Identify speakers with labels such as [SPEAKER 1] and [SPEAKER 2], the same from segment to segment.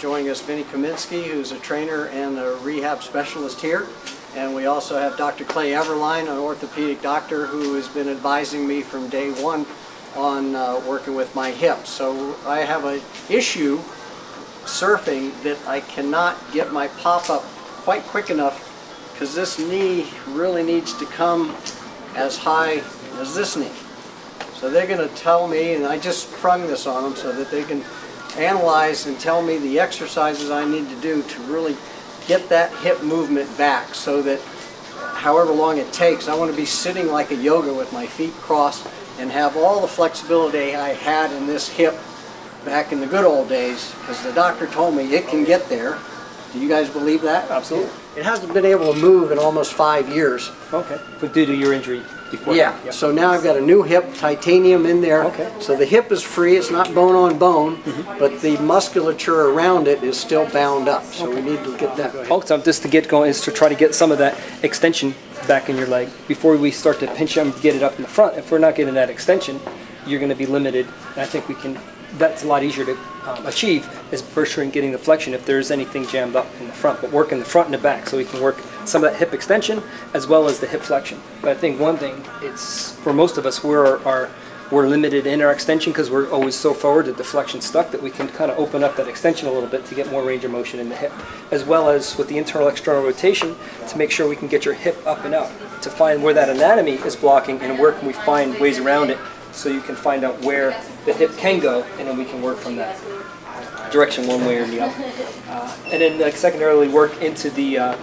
[SPEAKER 1] joining us Vinny Comiskey, who's a trainer and a rehab specialist here. And we also have Dr. Clay Everline, an orthopedic doctor who has been advising me from day one on working with my hips. So I have an issue surfing that I cannot get my pop-up quite quick enough because this knee really needs to come as high as this knee. So they're going to tell me, and I just sprung this on them so that they can analyze and tell me the exercises I need to do to really get that hip movement back, so that however long it takes, I want to be sitting like a yoga with my feet crossed and have all the flexibility I had in this hip back in the good old days, because the doctor told me it can get there. Do you guys believe that?
[SPEAKER 2] Absolutely.
[SPEAKER 1] It hasn't been able to move in almost 5 years.
[SPEAKER 2] Okay. But due to your injury before?
[SPEAKER 1] Yeah. Yep. So now I've got a new hip, titanium in there.
[SPEAKER 2] Okay.
[SPEAKER 1] So the hip is free, it's not bone on bone, but the musculature around it is still bound up. So we need to get that.
[SPEAKER 2] So just to get going is to try to get some of that extension back in your leg before we start to pinch them, get it up in the front. If we're not getting that extension, you're going to be limited. And I think we can. That's a lot easier to achieve, is for sure in getting the flexion if there's anything jammed up in the front, but work in the front and the back so we can work some of that hip extension as well as the hip flexion. But I think one thing, it's for most of us, we're limited in our extension because we're always so forward that the flexion's stuck, that we can kind of open up that extension a little bit to get more range of motion in the hip, as well as with the internal external rotation to make sure we can get your hip up and out, to find where that anatomy is blocking and where can we find ways around it, so you can find out where the hip can go, and then we can work from that direction one way or the other. And then like secondarily work into the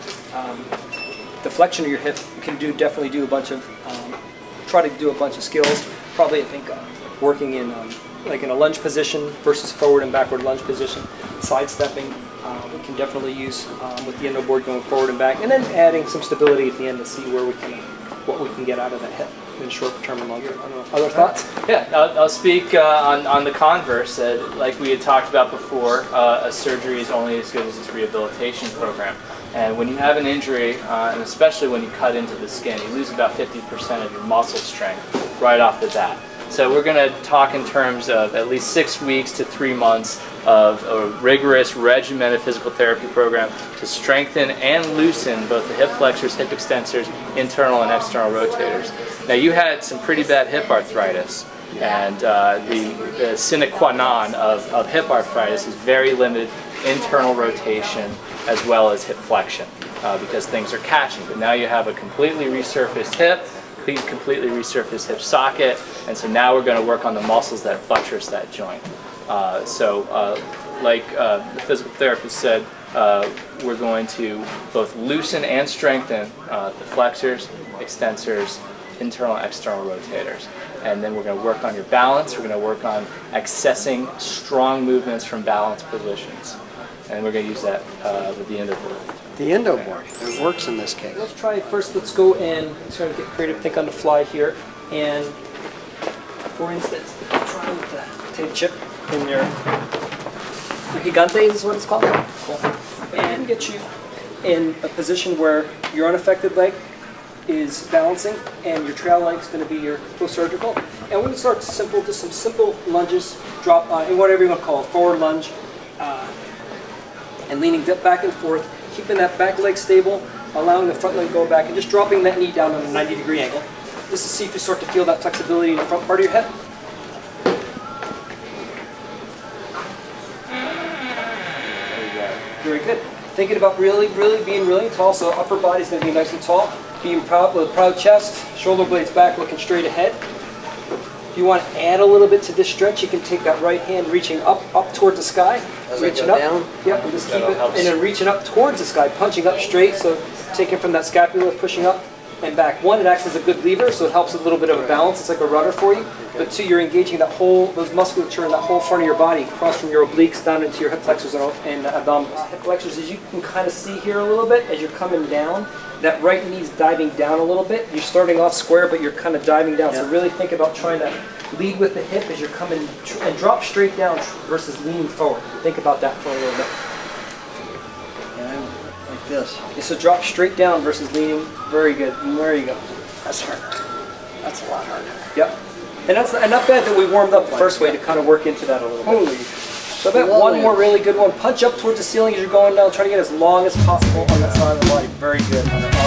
[SPEAKER 2] flexion of your hip. You can definitely do a bunch of, try to do a bunch of skills. Probably I think working in like in a lunge position versus forward and backward lunge position, sidestepping, we can definitely use with the Indo Board going forward and back, and then adding some stability at the end to see where we can, what we can get out of that hip in short term and long term. I don't know. Other thoughts?
[SPEAKER 3] Yeah, I'll speak on the converse. Like we had talked about before, a surgery is only as good as its rehabilitation program. And when you have an injury, and especially when you cut into the skin, you lose about 50% of your muscle strength right off the bat. So we're going to talk in terms of at least 6 weeks to 3 months of a rigorous regimented physical therapy program to strengthen and loosen both the hip flexors, hip extensors, internal and external rotators. Now you had some pretty bad hip arthritis, and the sine qua non of hip arthritis is very limited internal rotation as well as hip flexion because things are catching. But now you have a completely resurfaced hip, completely resurfaced hip socket, and so now we're going to work on the muscles that buttress that joint. Like the physical therapist said, we're going to both loosen and strengthen the flexors, extensors, internal and external rotators. And then we're going to work on your balance. We're going to work on accessing strong movements from balanced positions. And we're going to use that with the Indo Board.
[SPEAKER 1] The Indo Board, it works in this case.
[SPEAKER 2] Let's try first, let's go and try to get creative, think on the fly here. And for instance, try to take a chip in your gigantes is what it's called. Cool. And get you in a position where your unaffected leg is balancing and your trail leg is going to be your post-surgical. And we're going to start simple, just some simple lunges, drop on, and whatever you want to call it, forward lunge, and leaning back and forth, keeping that back leg stable, allowing the front leg to go back, and just dropping that knee down on a 90-degree angle. Just to see if you start to feel that flexibility in the front part of your hip. Very good. Thinking about really being really tall, so upper body's going to be nice and tall. Being proud with a proud chest, shoulder blades back, looking straight ahead. If you want to add a little bit to this stretch, you can take that right hand reaching up towards the sky.
[SPEAKER 1] As
[SPEAKER 2] reaching
[SPEAKER 1] I go
[SPEAKER 2] up.
[SPEAKER 1] down?
[SPEAKER 2] Yep, and just keep it, and then reaching up towards the sky, punching up straight, so taking from that scapula, pushing up and back. One, it acts as a good lever, so it helps a little bit of a balance. It's like a rudder for you. But two, you're engaging that whole, those musculature in that whole front of your body, across from your obliques down into your hip flexors and abdominals. Hip flexors, as you can kind of see here a little bit, as you're coming down, that right knee's diving down a little bit. You're starting off square, but you're kind of diving down. So really think about trying to lead with the hip as you're coming, and drop straight down versus leaning forward. Think about that for a little bit.
[SPEAKER 1] Like this.
[SPEAKER 2] Okay, so drop straight down versus leaning. Very good. And there you go.
[SPEAKER 1] That's harder. That's a lot harder.
[SPEAKER 2] Yep. And that's not bad that we warmed up the first way to kind of work into that a little bit.
[SPEAKER 1] Holy
[SPEAKER 2] So about one more really good one. Punch up towards the ceiling as you're going down. Try to get as long as possible on that side of the body. Very good.